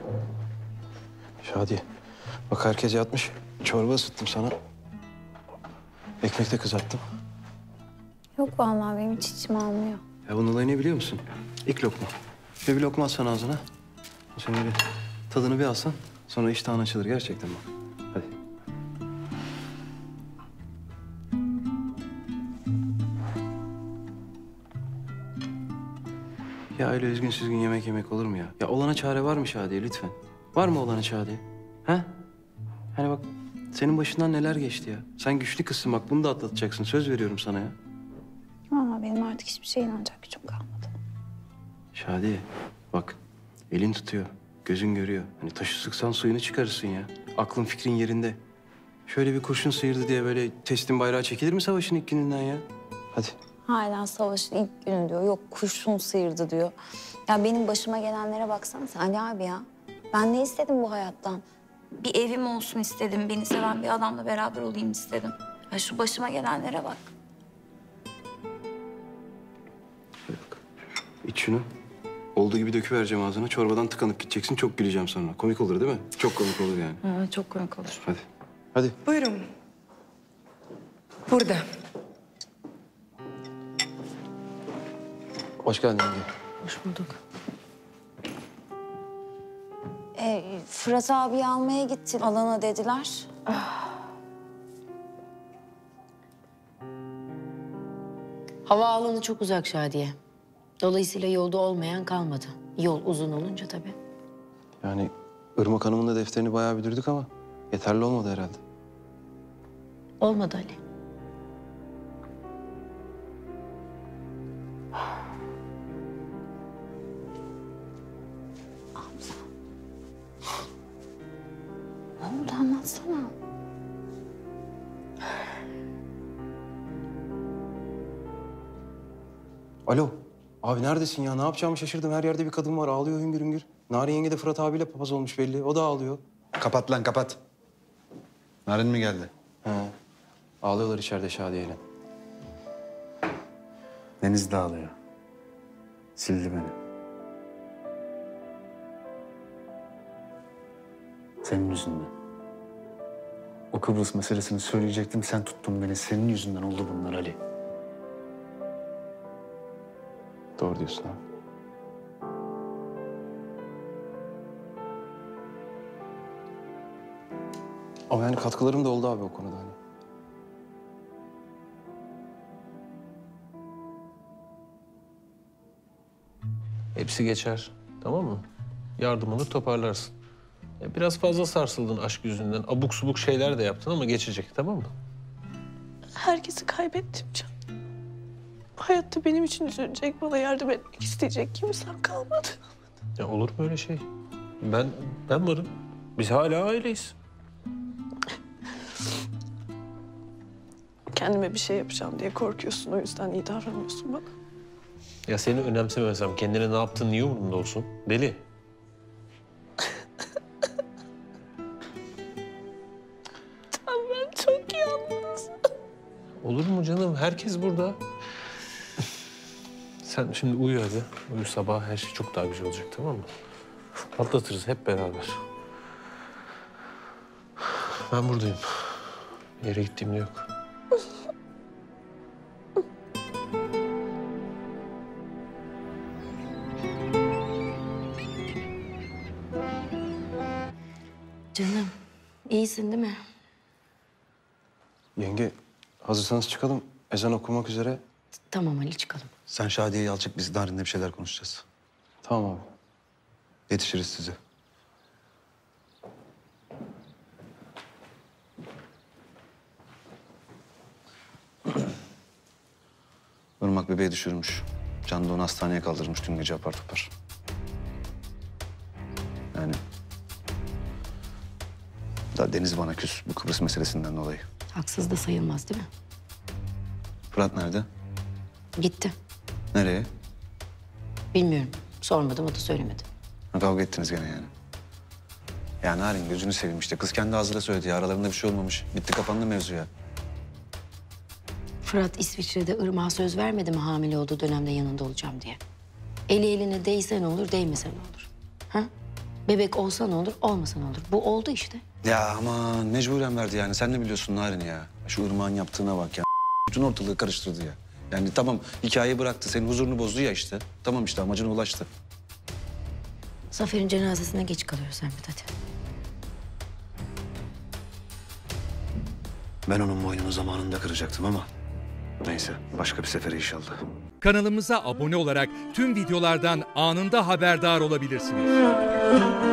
Şadiye, bak herkes yatmış. Çorba ısıttım sana. Ekmek de kızarttım. Yok vallahi benim hiç içim almıyor. Ya bunun olayı ne biliyor musun? İlk lokma. Şöyle bir lokma atsan ağzına. Sonra bir tadını bir alsan. Sonra iştahın açılır gerçekten bak. Hadi. Ya öyle üzgün süzgün yemek yemek olur mu ya? Ya olana çare var mı Şadiye lütfen? Var mı olana Şadiye? Ha? Hani bak senin başından neler geçti ya. Sen güçlü kızsın bak bunu da atlatacaksın. Söz veriyorum sana ya. Vallahi benim artık hiçbir şeye inanacak gücüm kalmadı. Şadiye bak elin tutuyor. Gözün görüyor. Hani taşı sıksan suyunu çıkarırsın ya. Aklın fikrin yerinde. Şöyle bir kurşun sıyırdı diye böyle teslim bayrağı çekilir mi savaşın ilk gününden ya? Hadi. Hala savaşın ilk günü diyor. Yok kurşun sıyırdı diyor. Ya benim başıma gelenlere baksana sen Ali abi ya. Ben ne istedim bu hayattan? Bir evim olsun istedim. Beni seven bir adamla beraber olayım istedim. Ya şu başıma gelenlere bak. Hadi bak. İç şunu. Olduğu gibi döküvereceğim ağzına. Çorbadan tıkanıp gideceksin. Çok güleceğim sonra. Komik olur değil mi? Çok komik olur yani. Ha, çok komik olur. Hadi. Hadi. Buyurun. Burada. Hoş geldin yenge. Hoş bulduk. Fırat abi almaya gitti alana dediler. Havaalanı çok uzak Şadiye. Dolayısıyla yolda olmayan kalmadı. Yol uzun olunca tabii. Yani Irmak Hanım'ın da defterini bayağı büdürdük ama yeterli olmadı herhalde. Olmadı Ali. Ne oldu anlatsana. Alo. Abi neredesin ya? Ne yapacağımı şaşırdım. Her yerde bir kadın var. Ağlıyor hüngür hüngür. Narin yenge de Fırat abiyle papaz olmuş belli. O da ağlıyor. Kapat lan kapat. Narin mi geldi? He. Ağlıyorlar içeride Şadiye'yle. Deniz de ağlıyor. Sildi beni. Senin yüzünden. O Kıbrıs meselesini söyleyecektim. Sen tuttun beni. Senin yüzünden oldu bunlar Ali. Doğru diyorsun abi. Ama yani katkılarım da oldu abi o konuda hani. Hepsi geçer, tamam mı? Yardımını toparlarsın. Biraz fazla sarsıldın aşk yüzünden. Abuk subuk şeyler de yaptın ama geçecek, tamam mı? Herkesi kaybettim Can. Hayatta benim için üzülecek, bana yardım etmek isteyecek kimsem kalmadı. Ya olur mu öyle şey? Ben varım. Biz hala aileyiz. Kendime bir şey yapacağım diye korkuyorsun, o yüzden iyi davranıyorsun bana. Ya seni önemsemesem kendine ne yaptığın niye umurumda olsun? Deli. Ben çok yalnız. Olur mu canım? Herkes burada. Sen şimdi uyu hadi. Uyu, sabah her şey çok daha güzel olacak, tamam mı? Atlatırız hep beraber. Ben buradayım. Bir yere gittiğim yok. Canım, iyisin değil mi? Yenge hazırsanız çıkalım. Ezan okumak üzere. Tamam Ali, çıkalım. Sen Şadiye'yi al çık. Biz Narin'le bir şeyler konuşacağız. Tamam abi. Yetişiriz size. Irmak bebeği düşürmüş. Can da onu hastaneye kaldırmış dün gece apar topar. Yani... Daha Deniz bana küs bu Kıbrıs meselesinden dolayı. Haksız da sayılmaz değil mi? Fırat nerede? Gitti. Nereye? Bilmiyorum. Sormadım, o da söylemedi. Ha, kavga ettiniz gene yani. Ya Narin gözünü seveyim işte. Kız kendi ağzıyla söyledi ya. Aralarında bir şey olmamış. Bitti kapandı mevzu ya. Fırat İsviçre'de Irmak'a söz vermedi mi hamile olduğu dönemde yanında olacağım diye? Eli eline değse ne olur, değmese ne olur? Ha? Bebek olsa ne olur, olmasa ne olur. Bu oldu işte. Ya aman mecburen verdi yani. Sen ne biliyorsun Narin ya? Şu Irmak'ın yaptığına bak ya. Bütün ortalığı karıştırdı ya. Yani tamam hikayeyi bıraktı. Senin huzurunu bozdu ya işte. Tamam işte amacına ulaştı. Zafer'in cenazesine geç kalıyoruz Sermet, hadi. Ben onun boynunu zamanında kıracaktım ama... Neyse başka bir sefere inşallah. Kanalımıza abone olarak tüm videolardan anında haberdar olabilirsiniz.